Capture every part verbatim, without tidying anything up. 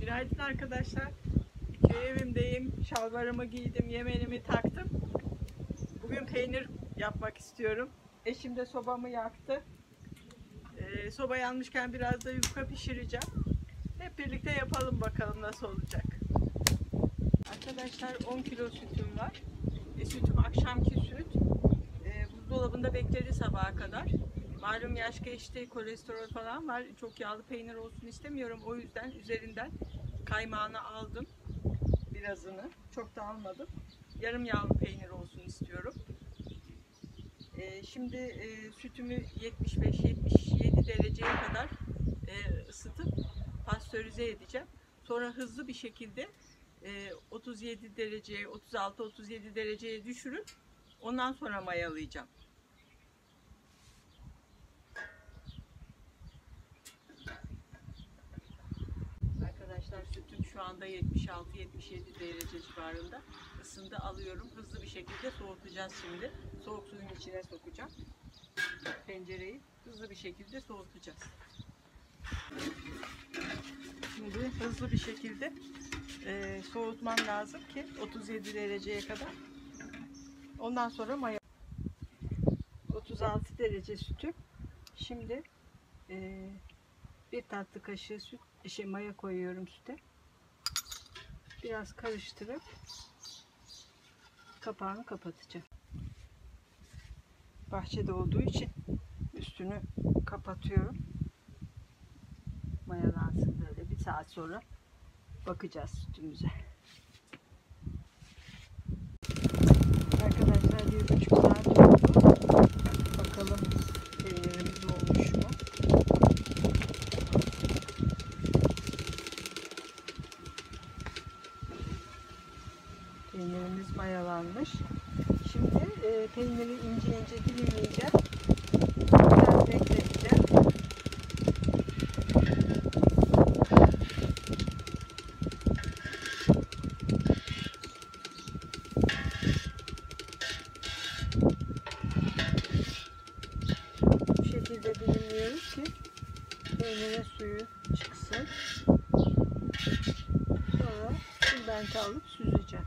Günaydın arkadaşlar. Köy evimdeyim. Şalvarımı giydim, yemeğimi taktım. Bugün peynir yapmak istiyorum. Eşim de sobamı yaktı. Ee, soba yanmışken biraz da yufka pişireceğim. Hep birlikte yapalım bakalım nasıl olacak. Arkadaşlar on kilo sütüm var. E, sütüm akşamki süt. E, buzdolabında bekledi sabaha kadar. Malum yaş geçti, kolesterol falan var. Çok yağlı peynir olsun istemiyorum. O yüzden üzerinden kaymağını aldım. Birazını. Çok da almadım. Yarım yağlı peynir olsun istiyorum. Ee, şimdi e, sütümü yetmiş beş yetmiş yedi dereceye kadar e, ısıtıp pastörize edeceğim. Sonra hızlı bir şekilde e, otuz yedi dereceye, otuz altı otuz yedi dereceye düşürüp ondan sonra mayalayacağım. Arkadaşlar sütüm şu anda yetmiş altı yetmiş yedi derece civarında ısındı, alıyorum. Hızlı bir şekilde soğutacağız şimdi. Soğuk suyun içine sokacağım. Tencereyi hızlı bir şekilde soğutacağız. Şimdi hızlı bir şekilde e, soğutmam lazım ki otuz yedi dereceye kadar. Ondan sonra maya. otuz altı derece sütüm. Şimdi e, bir tatlı kaşığı süt, şey, maya koyuyorum süte. Biraz karıştırıp kapağını kapatacağım. Bahçede olduğu için üstünü kapatıyorum. Mayalansın böyle. Bir saat sonra bakacağız sütümüze. Arkadaşlar bir buçuk saat oldu. Bakalım peynirimiz olmuş mu? Peynirimiz mayalanmış. Şimdi e, peyniri ince ince dilimleyeceğim. Biraz bekleteceğim. Bu şekilde dilimliyoruz ki peynirin suyu çıksın. Sonra tülbente alıp süzeceğim.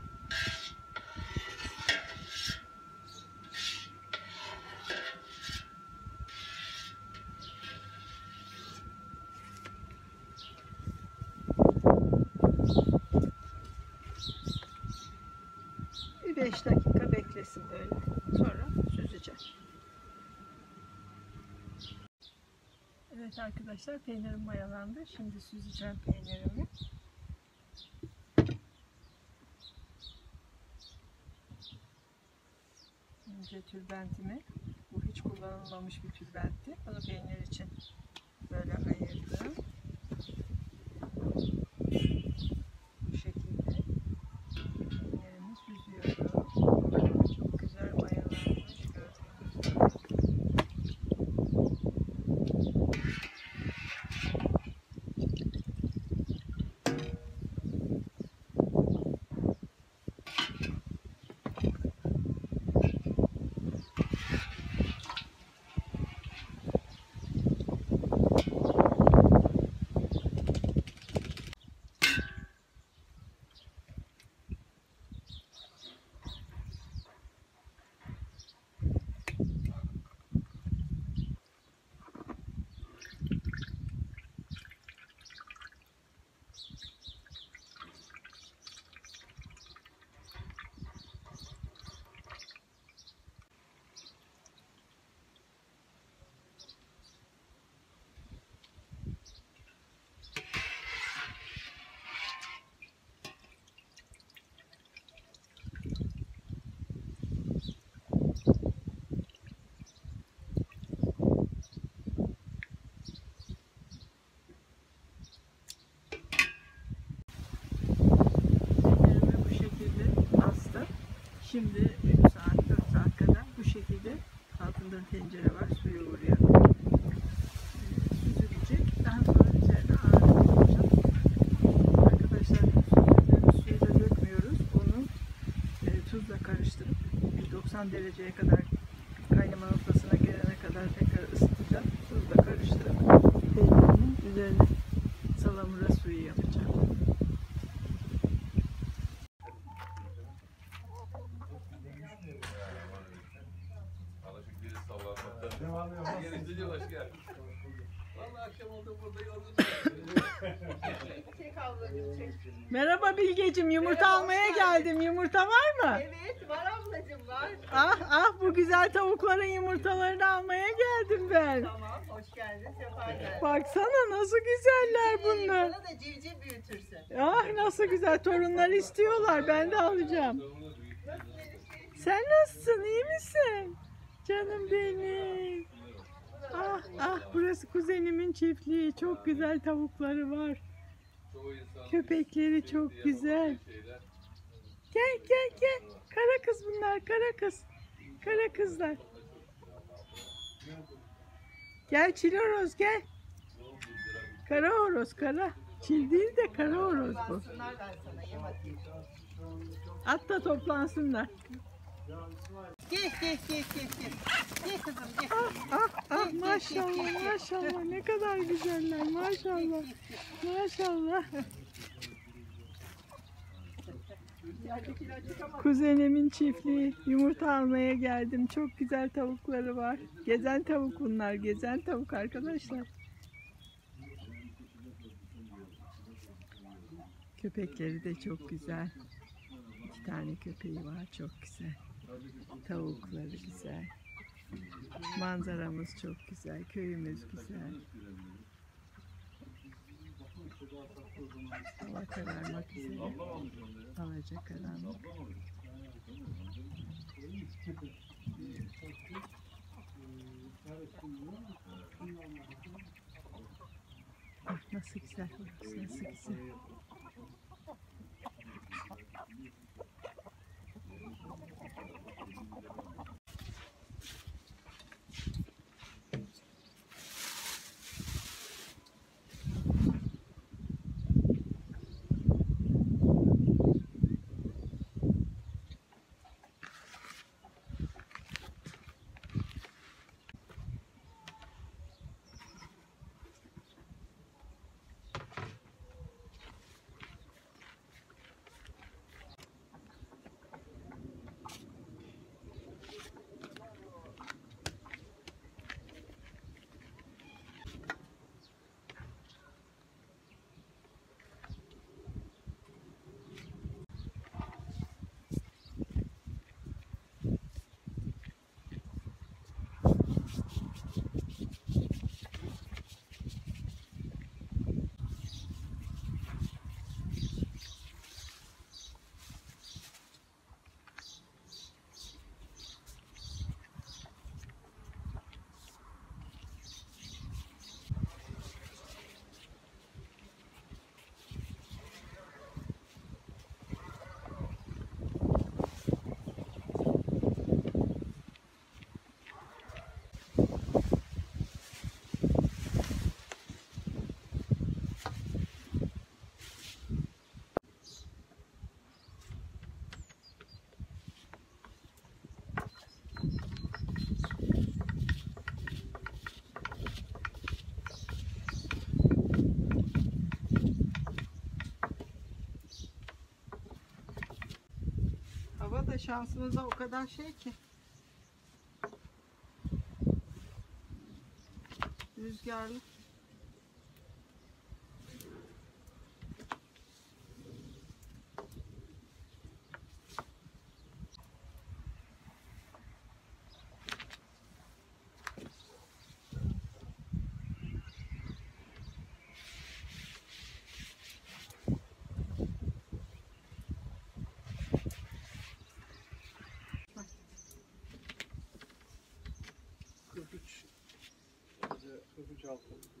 Bir beş dakika beklesin böyle. Sonra süzeceğim. Evet arkadaşlar, peynirim mayalandı. Şimdi süzeceğim peynirimi. Önce tülbentimi, bu hiç kullanılmamış bir tülbentti. Bunu peynir için böyle ayırdım. Bu şekilde peynirimi süzüyorum. Çok güzel mayalanmış, gördüğünüz gibi. Şimdi üç saat dört saat kadar bu şekilde altında tencere var, suyu vuruyor. Ee, süzülecek. Daha sonra üzerine ağırlık koyacağım. Arkadaşlar süzdüğümüz suyu da dökmüyoruz. Onu e, tuzla karıştırıp doksan dereceye kadar, kaynama noktasına gelene kadar tekrar ısıtacağım. Tuzla karıştırıp peynirimin üzerine salamura suyu yapacağım. oldu burada yolun. Çek ablacığım çek. Merhaba Bilgeciğim, yumurta Merhaba, almaya geldim. Yumurta var mı? Evet var ablacığım var. Ah ah, bu güzel tavukların yumurtalarını almaya geldim ben. Tamam hoş geldin sefa geldin. Baksana nasıl güzeller bunlar. Sana da civciv büyütürsün. Ah nasıl güzel, torunlar istiyorlar, ben de alacağım. Sen nasılsın, iyi misin? Canım benim. Ah ah, burası kuzenimin çiftliği, çok güzel tavukları var. Köpekleri çok güzel. Gel gel gel. Kara kız bunlar, kara kız. Kara kızlar. Gel çiloroz gel. Kara horoz, kara. Çil değil de kara horoz bu. Toplansınlar ben sana yem atayım. At da toplansınlar. Gel gel gel gel gel. Gel kızım gel. Ah ah ah, maşallah maşallah, ne kadar güzeller, maşallah. Maşallah. Kuzenimin çiftliği, yumurta almaya geldim. Çok güzel tavukları var. Gezen tavuk bunlar, gezen tavuk arkadaşlar. Köpekleri de çok güzel. İki tane köpeği var, çok güzel. Tavukları güzel. Manzaramız çok güzel, köyümüz güzel. Hava kararmak üzere. Alacak karanlık. Ah, nasıl güzel, nasıl güzel. Hava da şansımızda o kadar şey ki. Rüzgarlı. kırk üç, kırk üç altı.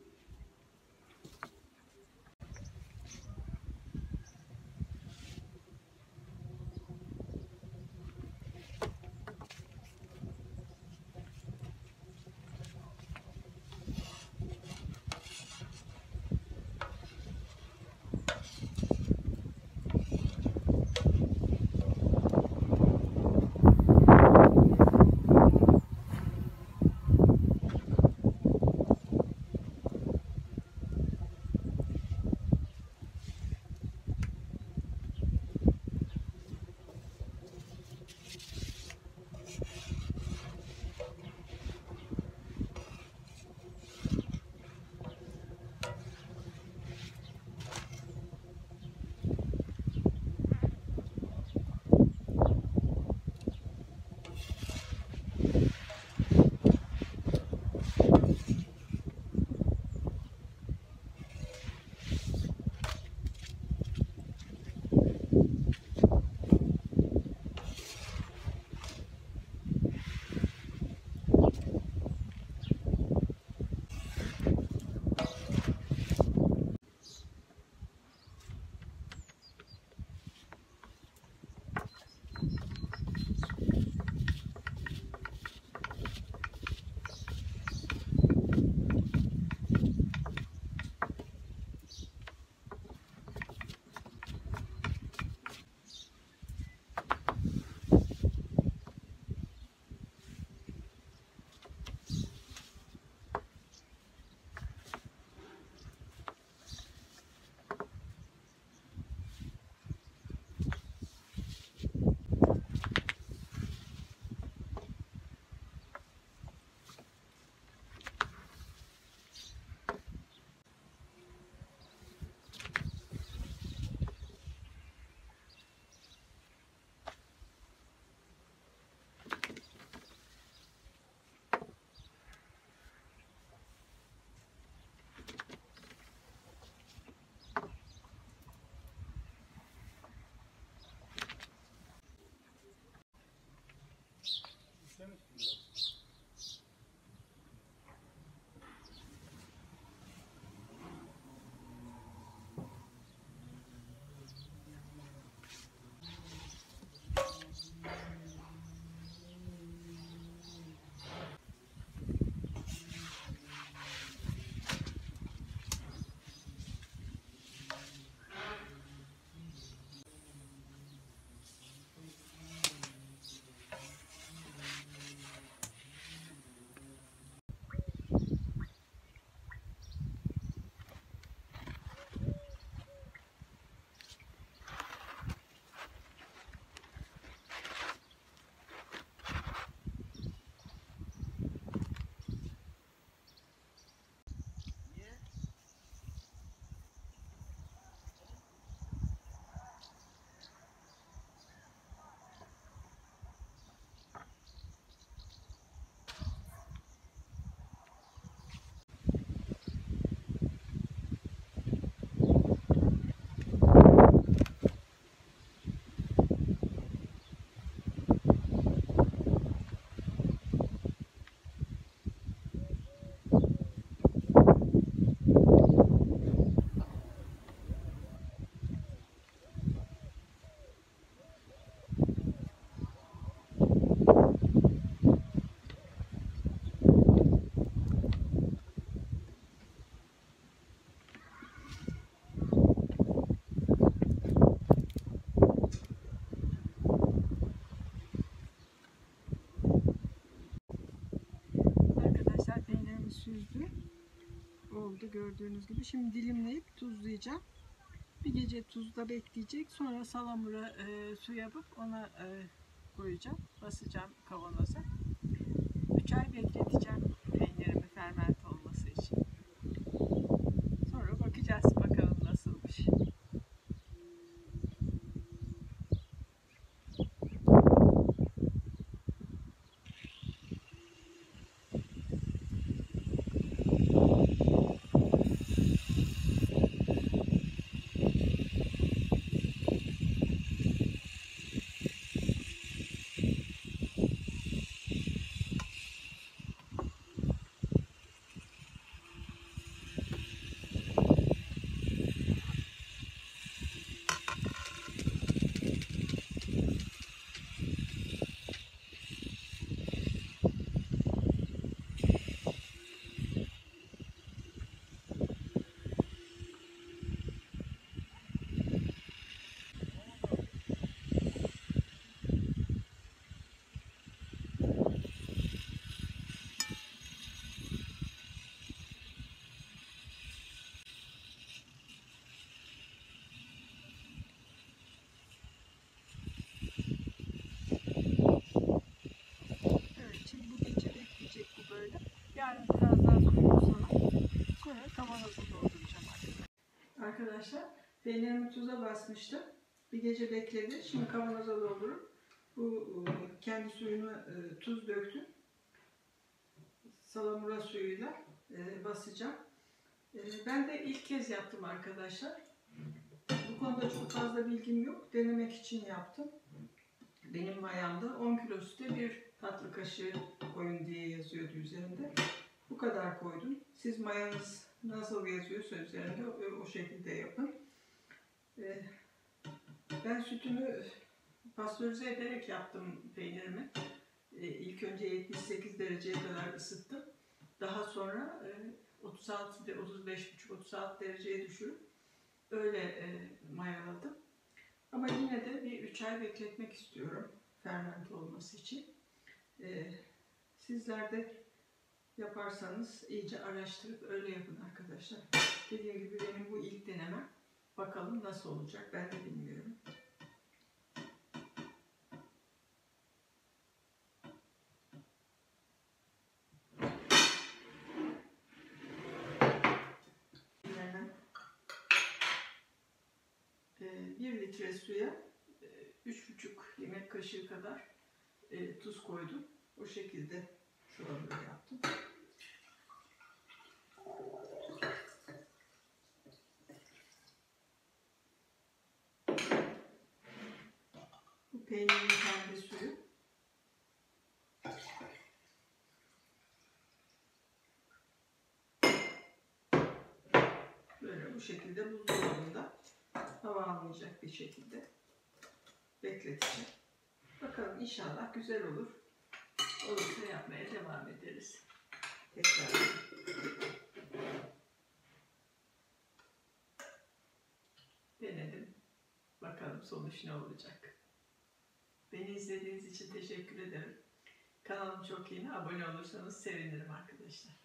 gördüğünüz gibi. Şimdi dilimleyip tuzlayacağım. Bir gece tuzda bekleyecek. Sonra salamura e, su yapıp ona e, koyacağım. Basacağım kavanoza. üç ay bekleteceğim peynirimi fermente olması için. Sonra bakacağız bakalım nasılmış. Yarın biraz daha suyunu salar. Sonra kavanoza dolduracağım arkadaşlar. Arkadaşlar peynirimi tuza basmıştım. Bir gece bekledi. Şimdi kavanoza doldurup bu kendi suyunu e, tuz döktüm. Salamura suyuyla e, basacağım. E, ben de ilk kez yaptım arkadaşlar. Bu konuda çok fazla bilgim yok. Denemek için yaptım. Benim mayamda on kilosu da bir tatlı kaşığı koyun diye yazıyordu üzerinde. Bu kadar koydum. Siz mayanız nasıl yazıyorsa üzerinde o, o şekilde yapın. Ee, ben sütümü pastörize ederek yaptım peynirimi. Ee, ilk önce yetmiş sekiz dereceye kadar ısıttım. Daha sonra e, otuz altı, otuz beş buçuk otuz altı dereceye düşürüp öyle e, mayaladım. Ama yine de bir üç ay bekletmek istiyorum fermente olması için. Ee, sizler de yaparsanız iyice araştırıp öyle yapın arkadaşlar. Dediğim gibi benim bu ilk denemem. Bakalım nasıl olacak ben de bilmiyorum. bir litre suya üç buçuk yemek kaşığı kadar tuz koydum. O şekilde salamura yaptım. Bu peynirin kendi suyu. Böyle bu şekilde buzdolabında hava almayacak bir şekilde bekleteceğim. Bakalım inşallah güzel olur. Olursa yapmaya devam ederiz. Tekrar. Denedim. Bakalım sonuç ne olacak. Beni izlediğiniz için teşekkür ederim. Kanalım çok yeni. Abone olursanız sevinirim arkadaşlar.